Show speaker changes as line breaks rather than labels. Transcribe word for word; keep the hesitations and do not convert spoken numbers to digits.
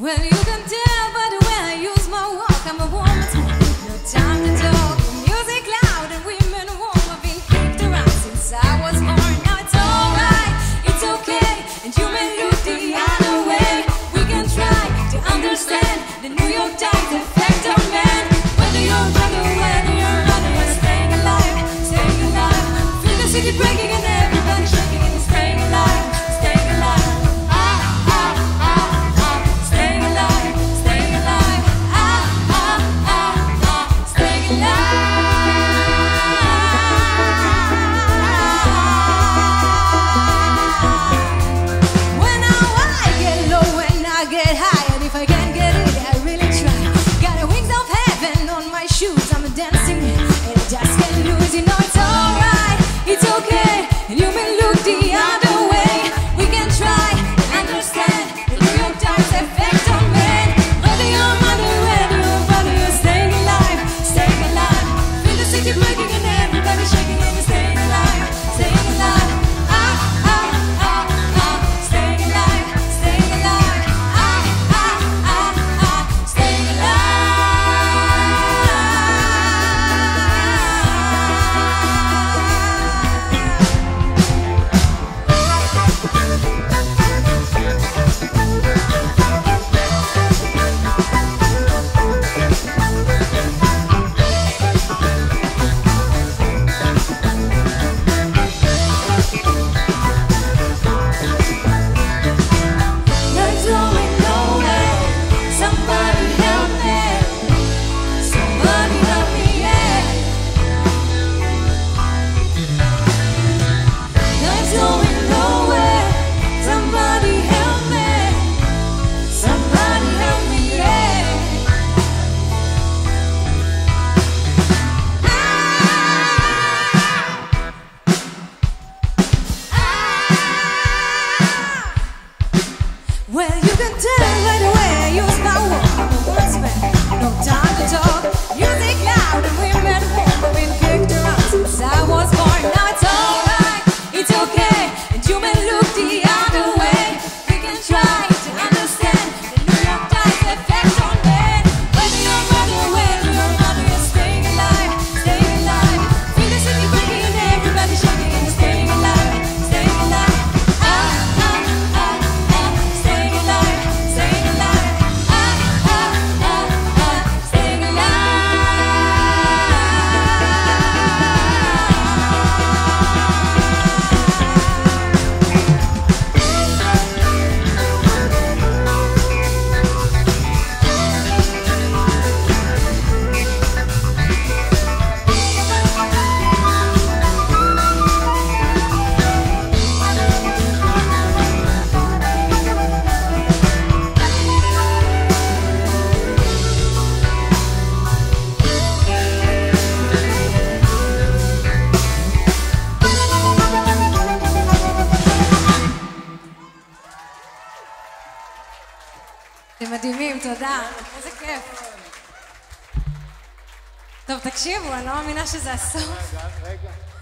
Well, you can tell by the way I use my walk, I'm a woman, no time to talk. Music loud and women warm, I've been kicked around since I was born. Now it's alright, it's okay, and you may look the other way. We can try to understand the New York Times effect on men. Whether you're brother, whether you're brother, you're staying alive, staying alive. Feel the city breaking and everybody shaking and staying alive, staying alive. I'm dancing and I just can't lose. You know it's alright, it's okay, and you may look the other way. We can try to understand the New York Times effect on men. Whether you're mother, whether you're father, you're staying alive, staying alive. Feel the city breaking and everybody shaking and you're staying alive, staying alive. Ah, ah, ah, ah, staying alive, staying alive. Ah, ah, ah, ah, staying alive. אתם מדהימים, תודה. איזה כיף. טוב, תקשיבו, אני לא מאמינה שזה הסוף. רגע, רגע.